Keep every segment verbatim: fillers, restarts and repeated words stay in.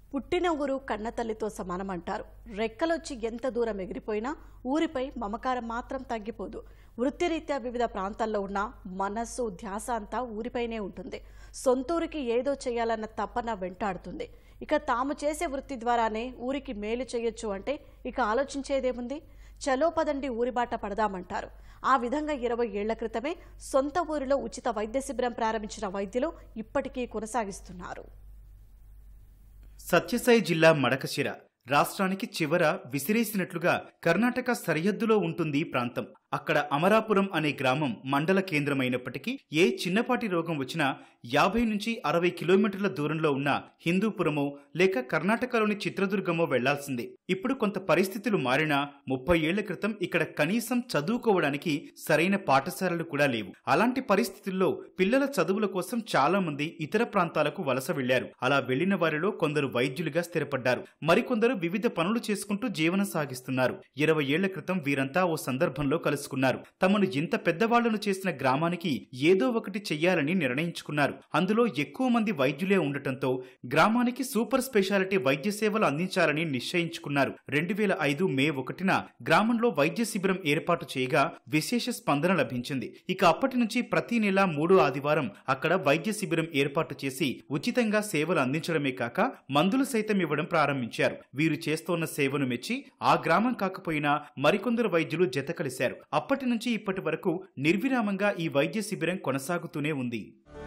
పుట్టిన ఊరు కన్నతల్లితో సమానమంటారు. రెక్కలొచ్చి ఎంత దూరం ఎగిరిపోయినా ఊరిపై మమకారం మాత్రం తగ్గిపోదు. వృత్తిరీత్యా వివిధ ప్రాంతాల్లో ఉన్న మనస్సు ధ్యాస అంతా ఊరిపైనే ఉంటుంది. సొంతూరికి ఏదో చేయాలన్న తపన వెంటాడుతుంది. ఇక తాము చేసే వృత్తి ద్వారానే ఊరికి మేలు చేయొచ్చు అంటే ఇక ఆలోచించేదేముంది? చలో పదండి ఊరిబాట పడదామంటారు. ఆ విధంగా ఇరవై ఏళ్ల క్రితమే సొంత ఊరిలో ఉచిత వైద్య శిబిరం ప్రారంభించిన వైద్యులు ఇప్పటికీ కొనసాగిస్తున్నారు. సత్యసాయి జిల్లా మడకశిర రాష్ట్రానికి చివర విసిరేసినట్లుగా కర్ణాటక సరిహద్దులో ఉంటుంది ఈ ప్రాంతం. అక్కడ అమరాపురం అనే గ్రామం మండల కేంద్రమైనప్పటికీ ఏ చిన్నపాటి రోగం వచ్చినా యాభై నుంచి అరవై కిలోమీటర్ల దూరంలో ఉన్న హిందూపురమో లేక కర్ణాటకలోని చిత్రదుర్గమో వెళ్లాల్సిందే. ఇప్పుడు కొంత పరిస్థితులు మారినా ముప్పై ఏళ్ల క్రితం ఇక్కడ కనీసం చదువుకోవడానికి సరైన పాఠశాలలు కూడా లేవు. అలాంటి పరిస్థితుల్లో పిల్లల చదువుల కోసం చాలా మంది ఇతర ప్రాంతాలకు వలస వెళ్లారు. అలా వెళ్లిన వారిలో కొందరు వైద్యులుగా స్థిరపడ్డారు. మరికొందరు వివిధ పనులు చేసుకుంటూ జీవనం సాగిస్తున్నారు. ఇరవై ఏళ్ల క్రితం వీరంతా ఓ సందర్భంలో కలుసుకున్నారు. తమను ఇంత పెద్దవాళ్లను చేసిన గ్రామానికి ఏదో ఒకటి చెయ్యాలని నిర్ణయించుకున్నారు. అందులో ఎక్కువ మంది వైద్యులే ఉండటంతో గ్రామానికి సూపర్ స్పెషాలిటీ వైద్య సేవలు అందించాలని నిశ్చయించుకున్నారు. రెండు వేల ఐదు మే ఒకటిన గ్రామంలో వైద్య శిబిరం ఏర్పాటు చేయగా విశేష స్పందన లభించింది. ఇక అప్పటి నుంచి ప్రతి నెల మూడో ఆదివారం అక్కడ వైద్య శిబిరం ఏర్పాటు చేసి ఉచితంగా సేవలు అందించడమే కాక మందులు సైతం ఇవ్వడం ప్రారంభించారు. వీరు చేస్తోన్న సేవను మెచ్చి ఆ గ్రామం కాకపోయినా మరికొందరు వైద్యులు జత కలిశారు. అప్పటి నుంచి ఇప్పటి వరకు నిర్విరామంగా ఈ వైద్య శిబిరం కొనసాగుతూనే ఉంది.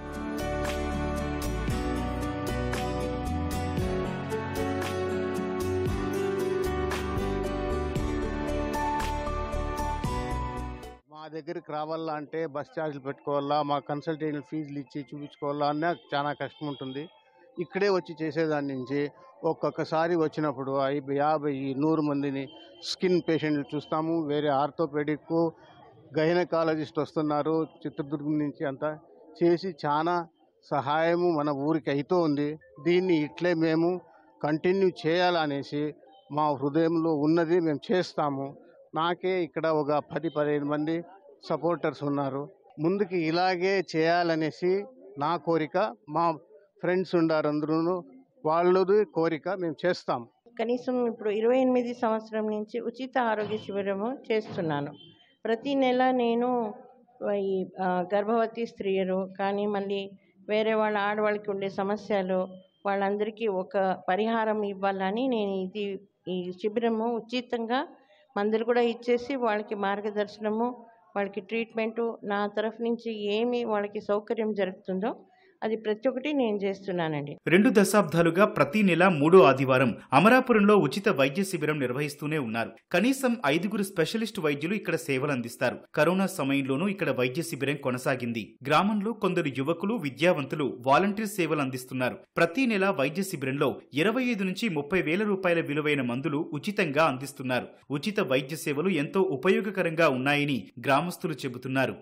మా దగ్గరికి రావాలా అంటే బస్ ఛార్జీలు పెట్టుకోవాలా, మా కన్సల్టేషన్ ఫీజులు ఇచ్చి చూపించుకోవాలా అన్న చాలా కష్టం ఉంటుంది. ఇక్కడే వచ్చి చేసేదాని నుంచి ఒక్కొక్కసారి వచ్చినప్పుడు ఐదు యాభై నూరు మందిని స్కిన్ పేషెంట్లు చూస్తాము. వేరే ఆర్థోపెడిక్ గైనకాలజిస్ట్ వస్తున్నారు చిత్రదుర్గం నుంచి. అంతా చేసి చాలా సహాయము మన ఊరికి అవుతూ ఉంది. దీన్ని ఇట్లే మేము కంటిన్యూ చేయాలనేసి మా హృదయంలో ఉన్నది మేము చేస్తాము. నాకే ఇక్కడ ఒక పది పదిహేను మంది సపోర్టర్స్ ఉన్నారు. ముందుకి ఇలాగే చేయాలనేసి నా కోరిక. మా ఫ్రెండ్స్ ఉండారు, అందరూ వాళ్ళది కోరిక, మేము చేస్తాం. కనీసం ఇప్పుడు ఇరవై ఎనిమిది సంవత్సరం నుంచి ఉచిత ఆరోగ్య శిబిరము చేస్తున్నాను. ప్రతి నెల నేను ఈ గర్భవతి స్త్రీలు కానీ మళ్ళీ వేరే వాళ్ళ ఆడవాళ్ళకి ఉండే సమస్యలు వాళ్ళందరికీ ఒక పరిహారం ఇవ్వాలని నేను ఇది ఈ శిబిరము ఉచితంగా మందులు కూడా ఇచ్చేసి వాళ్ళకి మార్గదర్శనము, వాళ్ళకి ట్రీట్మెంటు నా తరఫు నుంచి ఏమి వాళ్ళకి సౌకర్యం జరుగుతుందో అది ప్రతి ఒక్కటి నేను చేస్తున్నానండి. రెండు దశాబ్దాలుగా ప్రతి నెల మూడో ఆదివారం అమరాపురంలో ఉచిత వైద్య శిబిరం నిర్వహిస్తూనే ఉన్నారు. కనీసం ఐదుగురు స్పెషలిస్ట్ వైద్యులు ఇక్కడ సేవలు అందిస్తారు. కరోనా సమయంలోనూ ఇక్కడ వైద్య శిబిరం కొనసాగింది. గ్రామంలో కొందరు యువకులు, విద్యావంతులు వాలంటీర్ సేవలు అందిస్తున్నారు. ప్రతి నెల వైద్య శిబిరంలో ఇరవై ఐదు నుంచి ముప్పై వేల రూపాయల విలువైన మందులు ఉచితంగా అందిస్తున్నారు. ఉచిత వైద్య సేవలు ఎంతో ఉపయోగకరంగా ఉన్నాయని గ్రామస్తులు చెబుతున్నారు.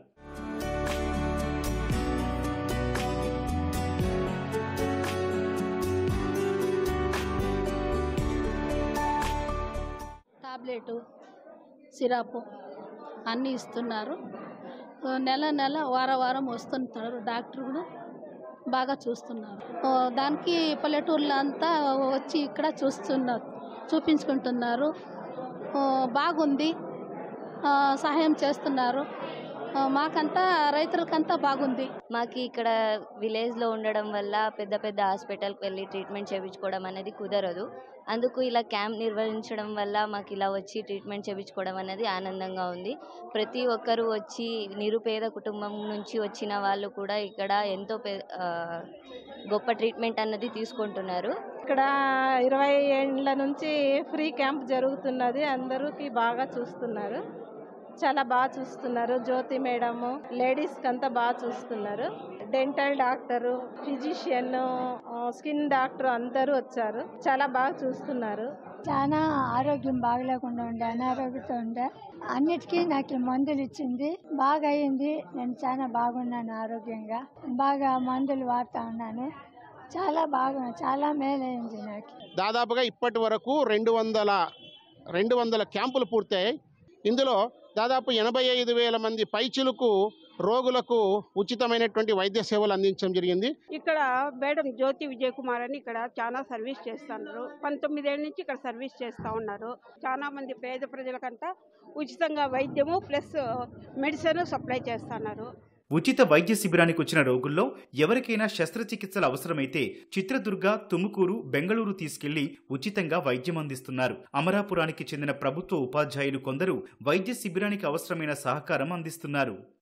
టాబ్లెటు, సిరప్ అన్నీ ఇస్తున్నారు. నెల నెల వారం వారం వస్తుంటారు. డాక్టర్ కూడా బాగా చూస్తున్నారు. దానికి పల్లెటూర్లో అంతా వచ్చి ఇక్కడ చూస్తున్నారు, చూపించుకుంటున్నారు. బాగుంది, సహాయం చేస్తున్నారు. మాకంతా రైతులకంతా బాగుంది. మాకు ఇక్కడ విలేజ్లో ఉండడం వల్ల పెద్ద పెద్ద హాస్పిటల్కి వెళ్ళి ట్రీట్మెంట్ చేయించుకోవడం అనేది కుదరదు. అందుకు ఇలా క్యాంప్ నిర్వహించడం వల్ల మాకు ఇలా వచ్చి ట్రీట్మెంట్ చేయించుకోవడం అనేది ఆనందంగా ఉంది. ప్రతి ఒక్కరూ వచ్చి నిరుపేద కుటుంబం నుంచి వచ్చిన వాళ్ళు కూడా ఇక్కడ ఎంతో గొప్ప ట్రీట్మెంట్ అన్నది తీసుకుంటున్నారు. ఇక్కడ ఇరవై ఏళ్ళ నుంచి ఫ్రీ క్యాంప్ జరుగుతున్నది. అందరికి బాగా చూస్తున్నారు, చాలా బాగా చూస్తున్నారు. జ్యోతి మేడము లేడీస్కి అంతా బాగా చూస్తున్నారు. Dental doctor, physician, skin doctor అందరూ వచ్చారు. చాలా బాగా చూస్తున్నారు. చాలా ఆరోగ్యం బాగలేకుండా ఉండే, అనారోగ్యంతో ఉండే, అన్నిటికీ నాకు మందులు ఇచ్చింది. బాగా అయింది. నేను చాలా బాగున్నాను, ఆరోగ్యంగా బాగా మందులు వాడుతూ ఉన్నాను. చాలా బాగా, చాలా మేలైంది నాకు. దాదాపుగా ఇప్పటి వరకు రెండు వందల రెండు వందల క్యాంపులు పూర్తయ్యాయి. ఇందులో దాదాపు ఎనభై ఐదు వేల మంది పైచులకు రోగులకు ఉచితమైనటువంటి వైద్య సేవలు అందించడం జరిగింది. ఇక్కడ మేడం జ్యోతి విజయ్ కుమార్ అని ఇక్కడ చాలా సర్వీస్ చేస్తున్నారు. పంతొమ్మిదేళ్ళ నుంచి ఇక్కడ సర్వీస్ చేస్తూ ఉన్నారు. చాలా మంది పేద ప్రజలకంతా ఉచితంగా వైద్యము ప్లస్ మెడిసిన్ సప్లై చేస్తున్నారు. ఉచిత వైద్య శిబిరానికి వచ్చిన రోగుల్లో ఎవరికైనా శస్త్రచికిత్సలు అవసరమైతే చిత్రదుర్గ, తుముకూరు, బెంగళూరు తీసుకెళ్లి ఉచితంగా వైద్యం అందిస్తున్నారు. అమరాపురానికి చెందిన ప్రభుత్వ ఉపాధ్యాయులు కొందరు వైద్య శిబిరానికి అవసరమైన సహకారం అందిస్తున్నారు.